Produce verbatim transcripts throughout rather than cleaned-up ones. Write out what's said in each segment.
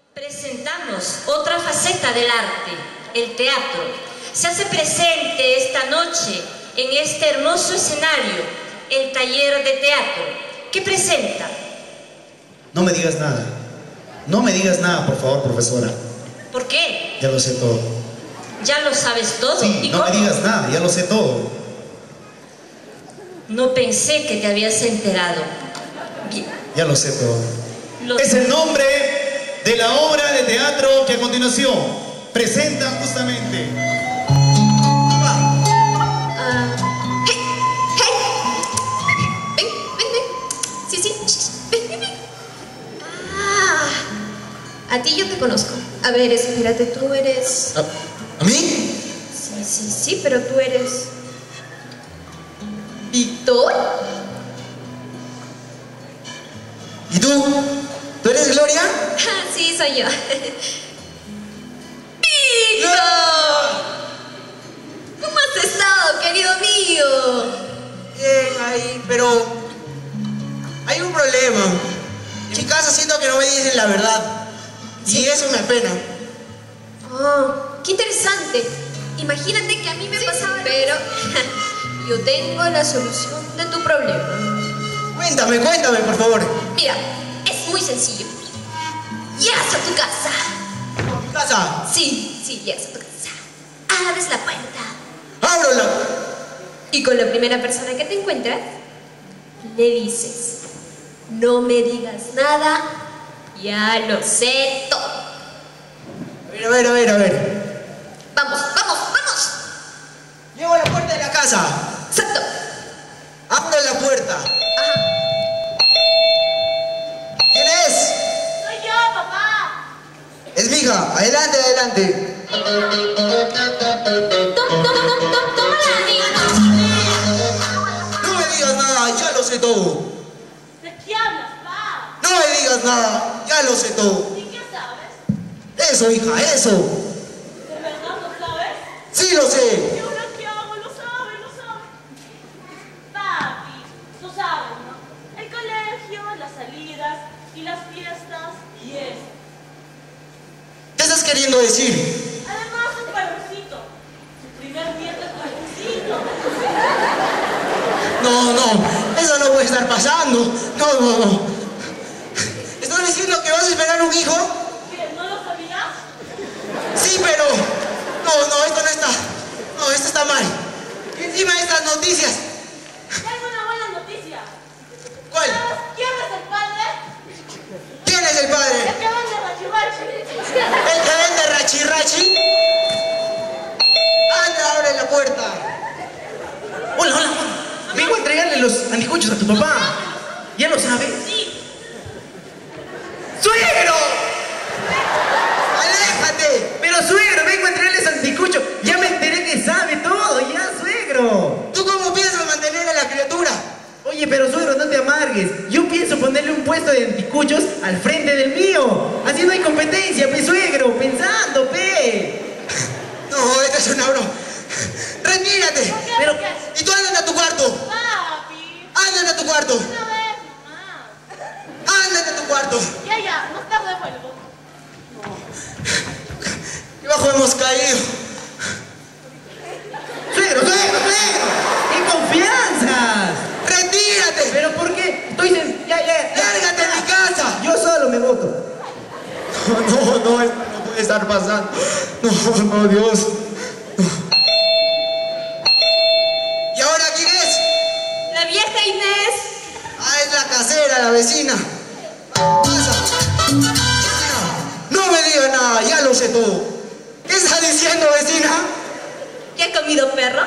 Presentamos otra faceta del arte, el teatro. Se hace presente esta noche en este hermoso escenario el taller de teatro. ¿Qué presenta? No me digas nada. No me digas nada, por favor, profesora. ¿Por qué? Ya lo sé todo. ¿Ya lo sabes todo? Sí, ¿Y no cómo? me digas nada, ya lo sé todo. No pensé que te habías enterado. Bien. Ya lo sé todo. Lo Es el nombre de la obra de teatro que a continuación presenta justamente. Ah, hey, hey. Ven, ven, ven. Sí, sí. Ven, ven, ven. Ah, a ti yo te conozco. A ver, espérate, tú eres... ¿A, ¿a mí? Sí, sí, sí, pero tú eres... ¿Víctor? ¿Y tú? ¿Tú eres Gloria? Ah, sí, soy yo. ¡Víctor! ¿Cómo has estado, querido mío? Bien, ahí, pero hay un problema. En mi casa siento que no me dicen la verdad. Y eso me apena. Oh, qué interesante. Imagínate que a mí me pasaba... Pero yo tengo la solución de tu problema. Cuéntame, cuéntame, por favor. Mira, es muy sencillo. Llegas a tu casa. ¿A mi casa? Sí, sí, llegas a tu casa. Abres la puerta. ¡Ábrela! Y con la primera persona que te encuentras, le dices, no me digas nada, ya lo sé todo. A ver, a ver, a ver, a ver. Vamos, vamos, vamos. Llego a la puerta de la casa. Exacto. Abro la puerta. Ajá. ¿Quién es? Soy yo, papá. Es mi hija. Adelante, adelante. Tom, tom, tom, tom, toma la niña. No me digas nada, ya lo sé todo. ¿De qué hablas, papá? No me digas nada, ya lo sé todo. ¿Y qué sabes? Eso, hija, eso. ¿De verdad lo sabes? Sí lo sé. ¿Y ahora qué hago? Lo sabe, lo sabe. Papi, tú sabes, ¿no? El colegio, las salidas y las fiestas y eso. ¿Qué estás queriendo decir? Además, un padrecito. Su primer nieto es padrecito. No, no, eso no puede estar pasando. No, no, no. ¿Estás diciendo que vas a esperar un hijo? ¿Qué? ¿No lo sabías? Sí, pero... No, no, esto no está... No, esto está mal. Y encima de estas noticias... Tengo una buena noticia. ¿Cuál? ¿Sabes quién es el padre? ¿Quién es el El padre? que vende rachivachi. ¿El que vende rachi rachi? Anda, abre la puerta. Hola, hola. Vengo a entregarle los anticuchos a tu papá. ¿Ya lo sabes? Sí. ¡Suegro! ¡Aléjate! Pero suegro, vengo a entregarles anticuchos. Ya me enteré que sabe todo, ya, suegro. ¿Tú cómo piensas mantener a la criatura? Oye, pero suegro, no te amargues. Yo pienso ponerle un puesto de anticuchos al frente del mío. Así no hay competencia, pe, suegro. Pensando, pe. No, esta es una broma. ¡Retírate! Pero... Y tú ándate a tu cuarto. Papi. Ándate a tu cuarto. Una vez nomás. Ándate a tu cuarto. Ya, ya, no tarde vuelvo. ¿Qué bajo hemos caído? Suegro, suegro, suegro. ¡Qué confianza! ¡Retírate! ¿Pero por qué? Estoy... sen- Ya, ya, ya. ¡Lárgate de mi casa! Yo solo me voto. No, no, no, esto no puede estar pasando. No, no, Dios. No. ¿Y ahora quién es? La vieja Inés. Ah, es la casera, la vecina. Pasa. Vecina, no me diga nada, ya lo sé todo. ¿Qué está diciendo, vecina? ¿Ya ha comido perro?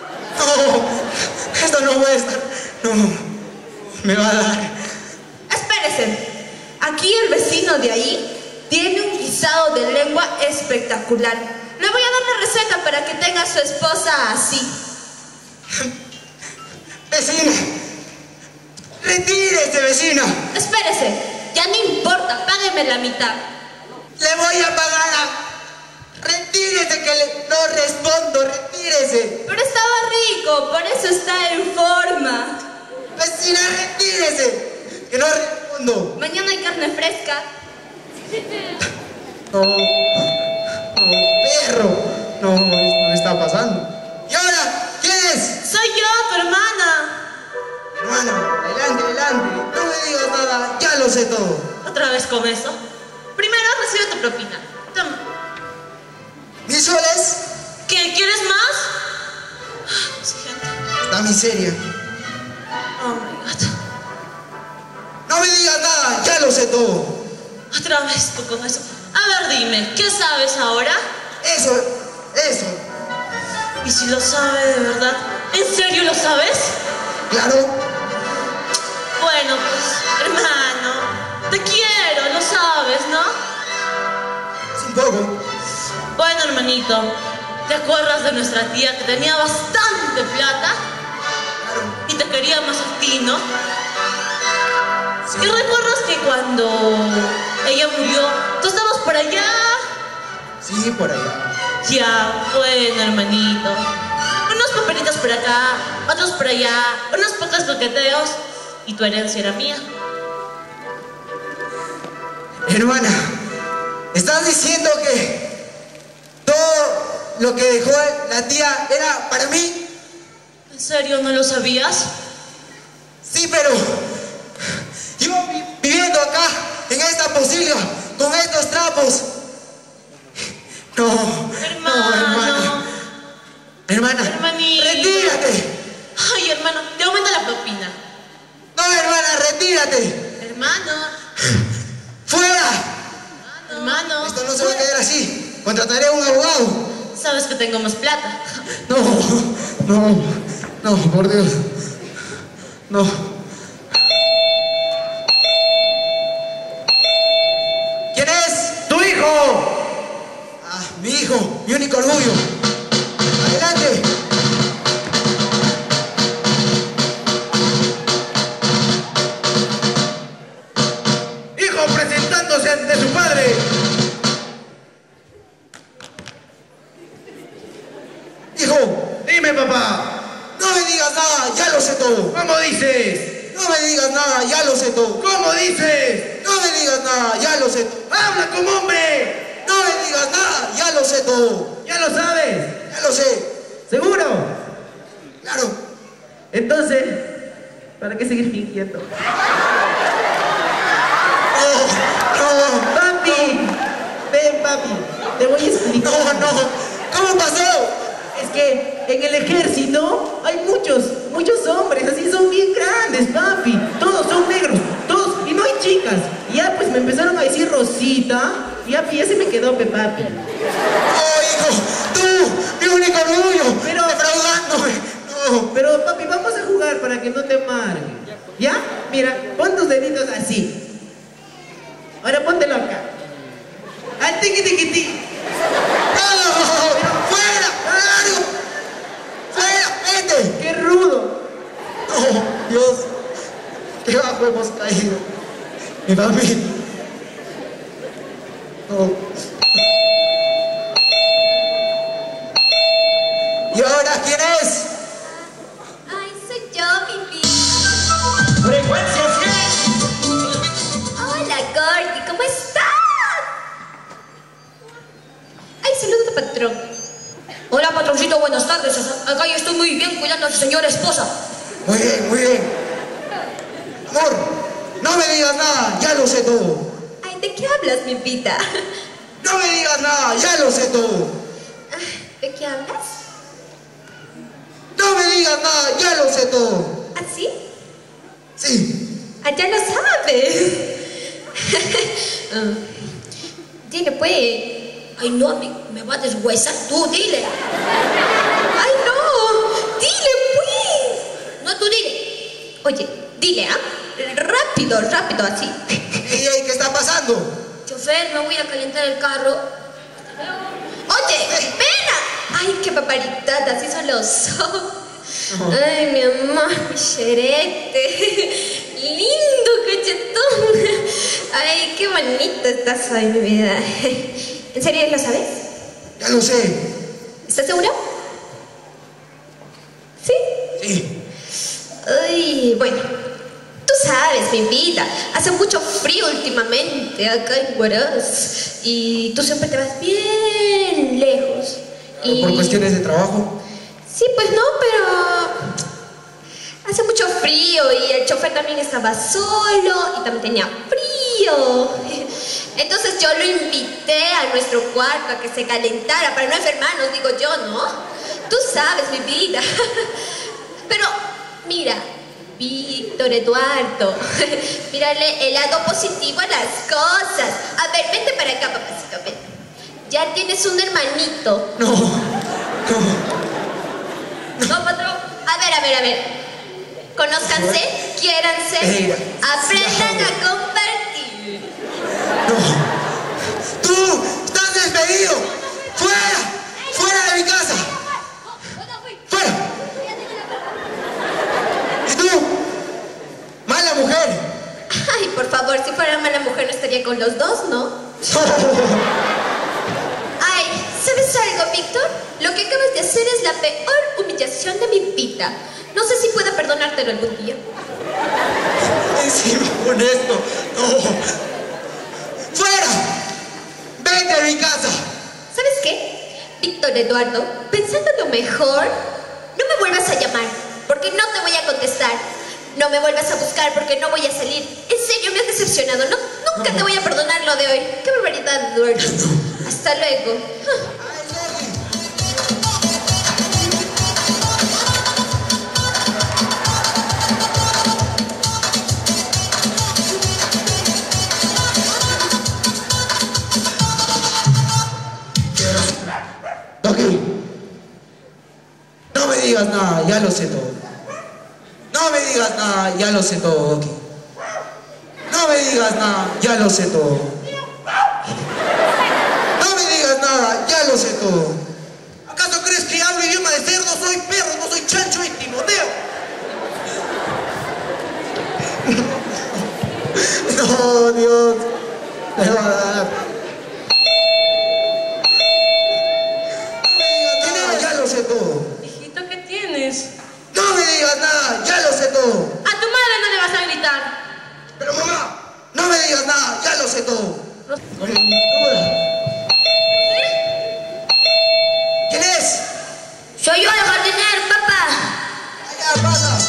No, esto no puede estar. No, me va a dar. Espérese. Aquí el vecino de ahí tiene un guisado de lengua espectacular. Le voy a dar la receta para que tenga a su esposa así. Vecina, retírese, vecina. Espérese. Ya no importa. Págueme la mitad. Le voy a pagar a... Retírese, que le... no respondo, retírese. Pero estaba rico. Por eso está en forma. Vecina, retírese, que no respondo. Mañana hay carne fresca. No, no, perro. No, esto no está pasando. ¿Y ahora quién es? Soy yo, tu hermana. Hermana, adelante, adelante. No me digas nada, ya lo sé todo. ¿Otra vez con eso? Primero recibe tu propina. Toma. ¿Mil soles? ¿Qué? ¿Quieres más? Exigente. Esta miseria. Oh my God. No me digas nada, ya lo sé todo. Otra vez tú con eso. A ver, dime, ¿qué sabes ahora? Eso, eso. ¿Y si lo sabe de verdad? ¿En serio lo sabes? Claro. Bueno, pues, hermano, te quiero, lo sabes, ¿no? Es un poco. Bueno, hermanito, ¿te acuerdas de nuestra tía que tenía bastante plata? Y te quería más a ti, ¿no? Sí. ¿Y recuerdas que cuando ella murió, tú estabas por allá? Sí, por allá. Ya, bueno, hermanito. Unos papelitos por acá, otros por allá, unos pocos coqueteos, y tu herencia era mía. Hermana, ¿estás diciendo que todo lo que dejó la tía era para mí? ¿En serio no lo sabías? Sí, pero yo vi- viviendo acá, en esta posibilidad, con estos trapos. No, Hermano. no, hermana. Hermana, Hermanito. retírate. Ay, hermano, te aumento la propina. No, hermana, retírate. Hermano, ¡Fuera! hermano. Esto no se va a quedar así. Contrataré a un abogado. Sabes que tengo más plata. No, no, no, por Dios. No. ¿Quién es? ¡Tu hijo! Ah, mi hijo, mi único orgullo. Adelante. ¡Hijo presentándose ante su padre! Hijo, Dime, papá. no me digas nada, ya lo sé todo. ¿Cómo dices? No me digas nada, ya lo sé todo. ¿Cómo dices? No me digas nada, ya lo sé todo. ¡Habla como hombre! No me digas nada, ya lo sé todo. ¿Ya lo sabes? Ya lo sé. ¿Seguro? Claro. Entonces, ¿para qué seguir fingiendo? No, no, ¡Papi! Ven, papi. Te voy a explicar. no, no. ¿Cómo pasó? Es que en el ejército hay muchos, muchos hombres, así son bien grandes, papi. Todos son negros, todos, y no hay chicas. Y ya pues me empezaron a decir Rosita, y ya, ya se me quedó, pe, papi. Oh, hijo, tú, mi único orgullo, Pero- defraudándome. No. Pero papi, vamos a jugar para que no te amargues. ¿Ya? Mira, pon tus deditos así. Ahora póntelo acá. Al tiqui tiqui tiqui. ¡No! ¡Fuera! ¡Largo! ¡Fuera! ¡Vete! ¡Qué rudo! ¡No! Dios, qué bajo hemos caído. Mi papi. No. ¿Y ahora quién es? Ay, soy yo, mi vida. ¡Frecuencia Hola, Gordy, ¿cómo estás? Ay, saluda, patrón. Hola, patroncito, buenas tardes. Acá yo estoy muy bien cuidando a su señora esposa. Muy bien, muy bien. Amor, no me digas nada, ya lo sé todo. Ay, ¿de qué hablas, mi vida? No me digas nada, ya lo sé todo. ¿De qué hablas? No me digas nada, ya lo sé todo. ¿Así? Sí. Ah, ya lo sabes. Ah, dile, pues. Ay, no, me, me va a deshuesar tú, dile. Ay, no. Dile, pues. No, tú dile. Oye, dile, ¿ah? Rápido, rápido, así. Ey, ey, ¿qué está pasando? Chofer, me voy a calentar el carro. Oye, espera. Ay, qué paparidad, así son los ojos. Ay, mi amor, mi xerete. Lindo cachetón. Ay, qué bonito estás hoy, mi vida. ¿En serio lo sabes? Ya lo sé. ¿Estás seguro? ¿Sí? Sí. Ay, bueno, tú sabes sabes, mi vida, hace mucho frío últimamente acá en Huaraz y tú siempre te vas bien lejos. Y... ¿Por cuestiones de trabajo? Sí, pues no, pero hace mucho frío y el chofer también estaba solo y también tenía frío. Entonces yo lo invité a nuestro cuarto a que se calentara para no enfermarnos, digo yo, ¿no? Tú sabes, mi vida. Pero, mira, Víctor Eduardo, mírale el lado positivo a las cosas. A ver, vente para acá, papacito, ven. Ya tienes un hermanito. No, no. No, patrón. A ver, a ver, a ver. Conózcanse, quiéranse, aprendan a compartir. No. ¡Tú estás despedido! ¡Fuera! ¡Fuera de mi casa! ¡Fuera! ¿Y tú? ¡Mala mujer! Ay, por favor, si fuera mala mujer no estaría con los dos, ¿no? Ay, ¿sabes algo, Víctor? Lo que acabas de hacer es la peor humillación de mi vida. No sé si pueda perdonártelo algún día. Encima con esto. No. ¡Fuera! ¡Vete a mi casa! ¿Sabes qué? Víctor Eduardo, pensando lo mejor, no me vuelvas a llamar, porque no te voy a contestar. No me vuelvas a buscar porque no voy a salir. En serio, me has decepcionado. No, nunca te voy a perdonar lo de hoy. ¡Qué barbaridad, Eduardo! Hasta luego. Doki, no me digas nada, ya lo sé todo. No me digas nada, ya lo sé todo, Doki. No me digas nada, ya lo sé todo. No me digas nada, ya lo sé todo. ¿Acaso crees que hablo idioma de cerdo? Soy perro, no soy chancho y Timoteo. No, Dios, me va a dar. Ya lo sé todo. Hijito, ¿qué tienes? No me digas nada, ya lo sé todo. A tu madre no le vas a gritar. Pero mamá, no me digas nada, ya lo sé todo. ¿Quién es? Soy yo, el jardinero, papá. Allá pasa.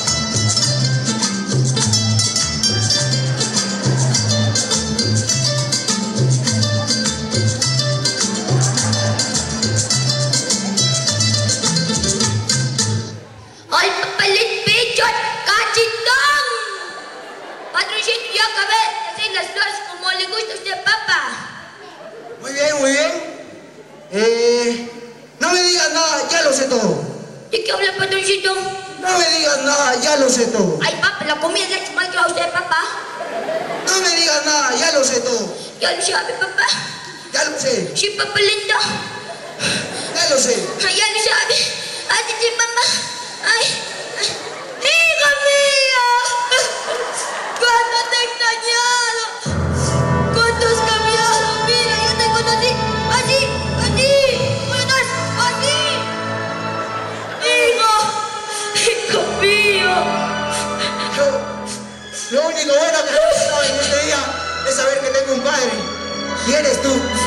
¡Ay, papelín, bicho! ¡Cachitón! Patroncito, ya acabé de hacer las flores como le gusta a usted, papá. Muy bien, muy bien. Eh, no me digas nada, ya lo sé todo. ¿De qué habla, patroncito? No me digas nada, ya lo sé todo. Ay, papá, la comida le ha hecho mal que a usted, papá. No me digas nada, ya lo sé todo. ¿Ya lo sabe, papá? Ya lo sé, Sí, papá lindo. ya lo sé. Ay, ya lo sabe. Ay, sí, sí, mamá. Ay, ay. ¡Hijo mío! ¡Cuánto te he extrañado! ¡Cuánto has cambiado! Mira, yo te conocí así, así. Bueno, así. ¡Hijo! ¡Hijo mío! Yo, lo único bueno que he pasado en este día es saber que tengo un padre. Y eres tú.